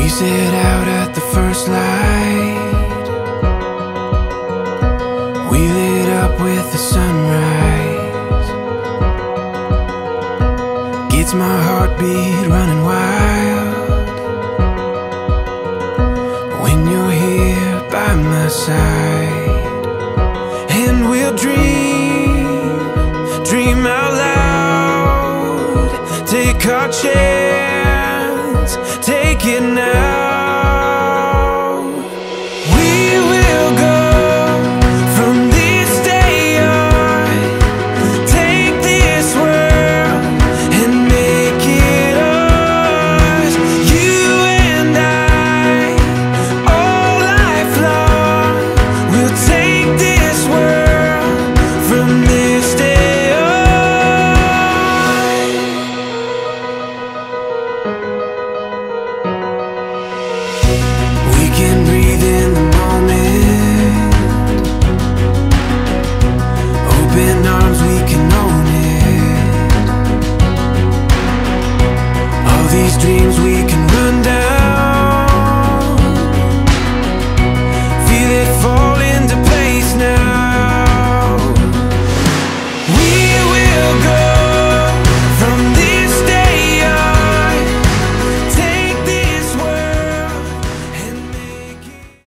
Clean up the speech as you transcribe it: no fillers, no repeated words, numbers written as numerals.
We set out at the first light. We lit up with the sunrise. Gets my heartbeat running wild when you're here by my side. And we'll dream out loud. Take our chance, take it now. We will go from this day on. Take this world and make it ours. You and I, all life long. We'll take this world from this day on. We can breathe in the moment. Open arms, we can own it. All these dreams we